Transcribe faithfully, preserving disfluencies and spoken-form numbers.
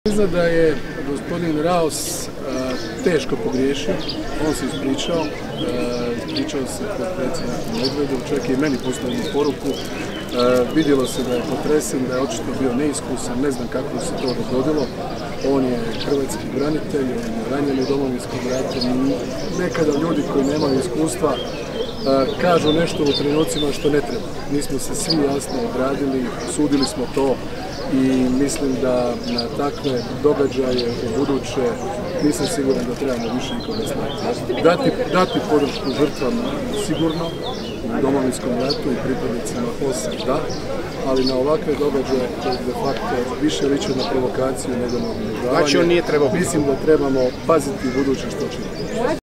Zna da je gospodin Raos a, teško pogriješio, on se ispričao, a, ispričao se kod predsjednika Medvedu, čak je i meni poslao poruku, a, vidjelo se da je potresen, da je očito bio neiskusan, ne znam kako se to dogodilo, on je hrvatski branitelj, on je ranjen u Domovinskom ratu, nekada ljudi koji nemaju iskustva a, kažu nešto u trenucima što ne treba. Mi smo se svi jasno odradili, sudili smo to. I mislim da na takve događaje u buduće nisam siguran da trebamo više nikoga staviti. Dati, dati podršku žrtvama sigurno, u Domovinskom ratu i pripadnicima O S A, da, ali na ovakve događaje koje de facto više liče na provokaciju nego na obilježavanje. Znači on nije trebao. Mislim da trebamo paziti u buduće što činiti.